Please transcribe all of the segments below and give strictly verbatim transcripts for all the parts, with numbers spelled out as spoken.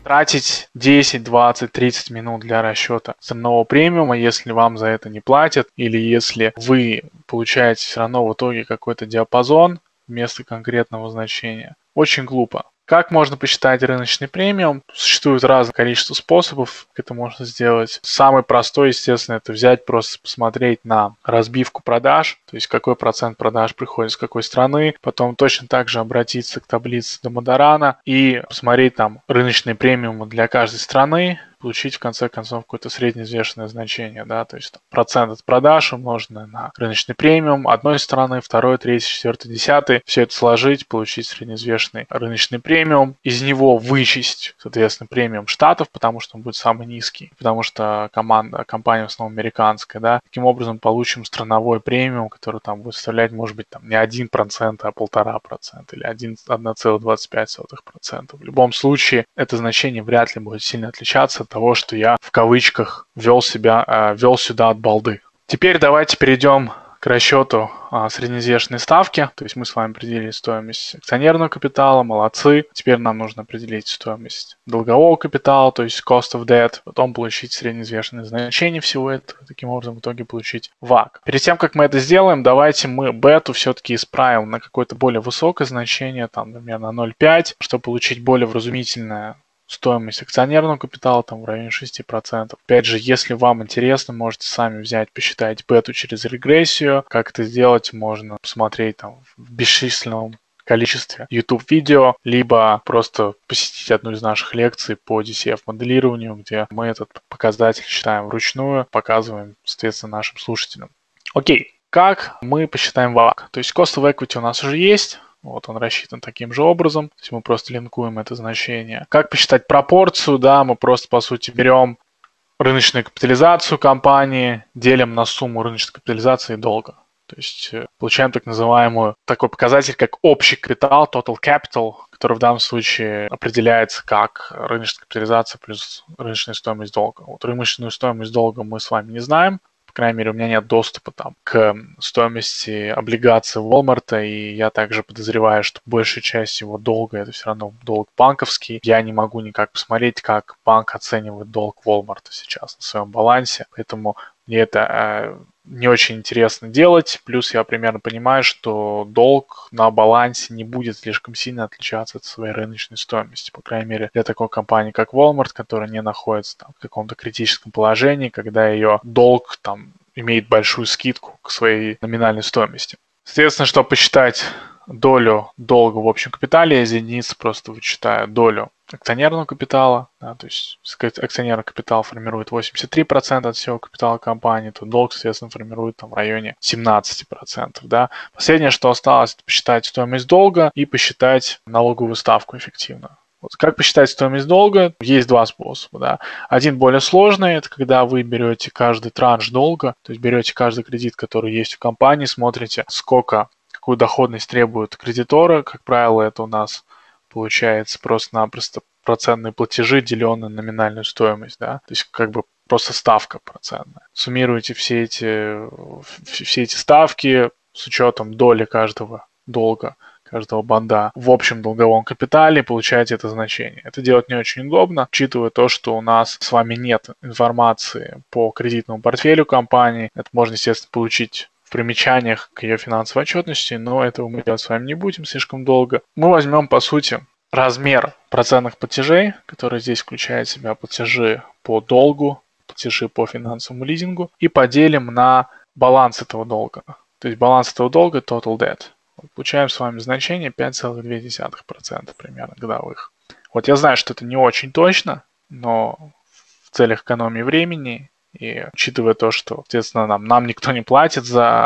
тратить десять, двадцать, тридцать минут для расчета основного премиума, если вам за это не платят, или если вы получаете все равно в итоге какой-то диапазон вместо конкретного значения. Очень глупо. Как можно посчитать рыночный премиум? Существует разное количество способов, как это можно сделать. Самый простой, естественно, это взять, просто посмотреть на разбивку продаж, то есть какой процент продаж приходит с какой страны, потом точно так же обратиться к таблице Домодорана и посмотреть там рыночные премиумы для каждой страны, получить в конце концов какое-то средневзвешенное значение, да, то есть там, процент от продаж умноженное на рыночный премиум одной страны, второй, третьей, четвертой, десятой, все это сложить, получить средневзвешенный рыночный премиум, из него вычесть, соответственно, премиум штатов, потому что он будет самый низкий, потому что команда, компания в основном американская, да, таким образом получим страновой премиум, который там будет составлять, может быть, там не один процент, а полтора процента или один целых двадцать пять сотых процента. В любом случае, это значение вряд ли будет сильно отличаться от того, что я в кавычках ввел себя, э, ввел сюда от балды. Теперь давайте перейдем к расчету а, средневзвешенной ставки. То есть мы с вами определили стоимость акционерного капитала, молодцы. Теперь нам нужно определить стоимость долгового капитала, то есть cost of debt, потом получить средневзвешенное значение всего этого, таким образом в итоге получить вак. Перед тем, как мы это сделаем, давайте мы бету все-таки исправим на какое-то более высокое значение, там, например, на ноль целых пять десятых, чтобы получить более вразумительное стоимость акционерного капитала там в районе шести процентов. Опять же, если вам интересно, можете сами взять, посчитать бету через регрессию. Как это сделать, можно посмотреть там в бесчисленном количестве YouTube-видео, либо просто посетить одну из наших лекций по ди си эф-моделированию, где мы этот показатель считаем вручную, показываем, соответственно, нашим слушателям. Окей, как мы посчитаем вак? То есть cost of equity у нас уже есть. Вот он рассчитан таким же образом. То есть мы просто линкуем это значение. Как посчитать пропорцию? Да, мы просто, по сути, берем рыночную капитализацию компании, делим на сумму рыночной капитализации долга. То есть получаем так называемую такой показатель, как общий капитал, total capital, который в данном случае определяется как рыночная капитализация плюс рыночная стоимость долга. Вот рыночную стоимость долга мы с вами не знаем. По крайней мере, у меня нет доступа там к стоимости облигаций Walmart, и я также подозреваю, что большая часть его долга это все равно долг банковский. Я не могу никак посмотреть, как банк оценивает долг Walmart сейчас на своем балансе, поэтому мне это э, не очень интересно делать. Плюс я примерно понимаю, что долг на балансе не будет слишком сильно отличаться от своей рыночной стоимости. По крайней мере, для такой компании, как Walmart, которая не находится там в каком-то критическом положении, когда ее долг там имеет большую скидку к своей номинальной стоимости. Соответственно, чтобы посчитать долю долга в общем капитале, я из единицы просто вычитаю долю акционерного капитала, да, то есть акционерный капитал формирует восемьдесят три процента от всего капитала компании, то долг, соответственно, формирует там в районе семнадцать процентов. Да. Последнее, что осталось, это посчитать стоимость долга и посчитать налоговую ставку эффективно. Вот как посчитать стоимость долга? Есть два способа. Да. Один более сложный, это когда вы берете каждый транш долга, то есть берете каждый кредит, который есть у компании, смотрите, сколько, какую доходность требуют кредиторы. Как правило, это у нас получается просто-напросто процентные платежи, деленные на номинальную стоимость. Да. То есть как бы просто ставка процентная. Суммируете все эти, все эти ставки с учетом доли каждого долга, каждого бонда в общем долговом капитале, получаете это значение. Это делать не очень удобно, учитывая то, что у нас с вами нет информации по кредитному портфелю компании. Это можно, естественно, получить в примечаниях к ее финансовой отчетности, но этого мы делать с вами не будем слишком долго. Мы возьмем, по сути, размер процентных платежей, который здесь включает в себя платежи по долгу, платежи по финансовому лизингу, и поделим на баланс этого долга. То есть баланс этого долга total debt. Получаем с вами значение пять целых две десятых процента примерно годовых. Вот я знаю, что это не очень точно, но в целях экономии времени и учитывая то, что, естественно, нам, нам никто не платит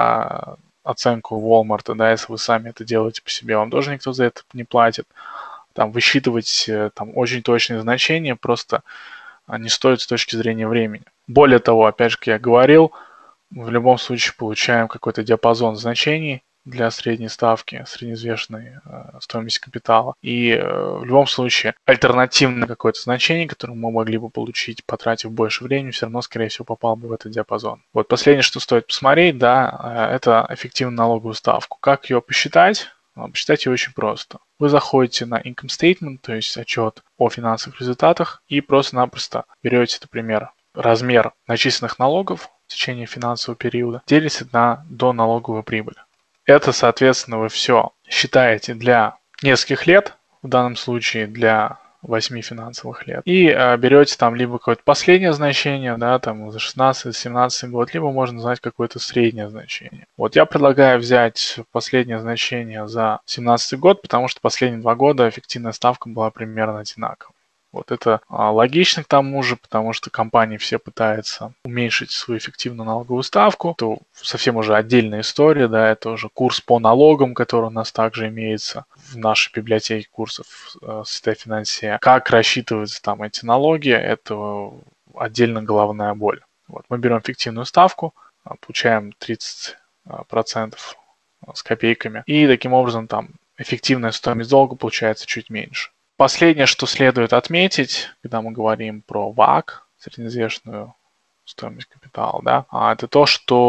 за оценку Walmart, да, если вы сами это делаете по себе, вам тоже никто за это не платит. Там высчитывать там очень точные значения просто не стоит с точки зрения времени. Более того, опять же, как я говорил, мы в любом случае получаем какой-то диапазон значений для средней ставки, средневзвешенной э, стоимости капитала. И э, в любом случае альтернативное какое-то значение, которое мы могли бы получить, потратив больше времени, все равно, скорее всего, попало бы в этот диапазон. Вот последнее, что стоит посмотреть, да, э, это эффективную налоговую ставку. Как ее посчитать? Посчитать ее очень просто. Вы заходите на income statement, то есть отчет о финансовых результатах, и просто-напросто берете, например, размер начисленных налогов в течение финансового периода, делите на доналоговую прибыль. Это, соответственно, вы все считаете для нескольких лет, в данном случае для восьми финансовых лет. И э, берете там либо какое-то последнее значение, да, там за шестнадцатый семнадцатый год, либо можно знать какое-то среднее значение. Вот я предлагаю взять последнее значение за семнадцатый год, потому что последние два года эффективная ставка была примерно одинаковой. Вот это а, логично к тому же, потому что компании все пытаются уменьшить свою эффективную налоговую ставку. Это совсем уже отдельная история, да, это уже курс по налогам, который у нас также имеется в нашей библиотеке курсов э, состояния финансия. Как рассчитываются там эти налоги, это отдельно головная боль. Вот, мы берем фиктивную ставку, получаем тридцать процентов с копейками, и таким образом там эффективная стоимость долга получается чуть меньше. Последнее, что следует отметить, когда мы говорим про вак, среднеизвешенную стоимость капитала, да, это то,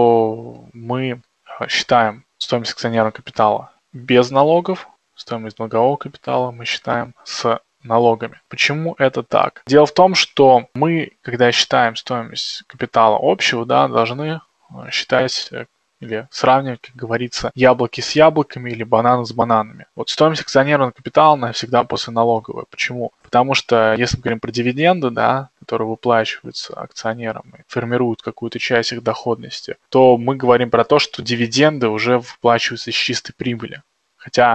что мы считаем стоимость акционерного капитала без налогов, стоимость долгового капитала мы считаем с налогами. Почему это так? Дело в том, что мы, когда считаем стоимость капитала общего, да, должны считать или сравнивать, как говорится, яблоки с яблоками или бананы с бананами. Вот стоимость акционерного капитала, она всегда посленалоговая. Почему? Потому что если мы говорим про дивиденды, да, которые выплачиваются акционерам и формируют какую-то часть их доходности, то мы говорим про то, что дивиденды уже выплачиваются с чистой прибыли. Хотя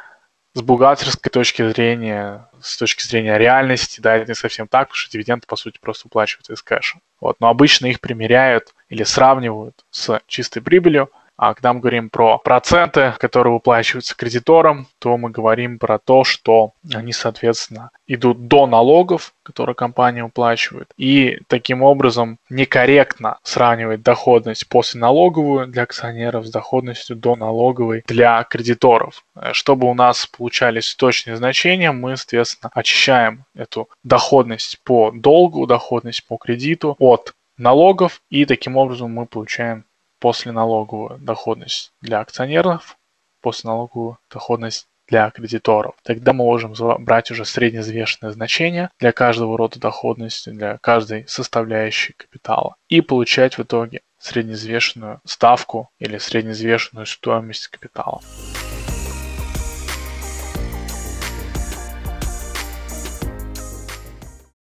с бухгалтерской точки зрения, с точки зрения реальности, да, это не совсем так, потому что дивиденды, по сути, просто выплачиваются из кэша. Вот. Но обычно их примеряют или сравнивают с чистой прибылью. А когда мы говорим про проценты, которые выплачиваются кредиторам, то мы говорим про то, что они, соответственно, идут до налогов, которые компания уплачивает. И таким образом некорректно сравнивать доходность посленалоговую для акционеров с доходностью доналоговой для кредиторов. Чтобы у нас получались точные значения, мы, соответственно, очищаем эту доходность по долгу, доходность по кредиту от налогов, и таким образом мы получаем посленалоговую доходность для акционеров, посленалоговую доходность для кредиторов. Тогда мы можем брать уже среднеизвешенное значение для каждого рода доходности, для каждой составляющей капитала и получать в итоге среднеизвешенную ставку или среднеизвешенную стоимость капитала.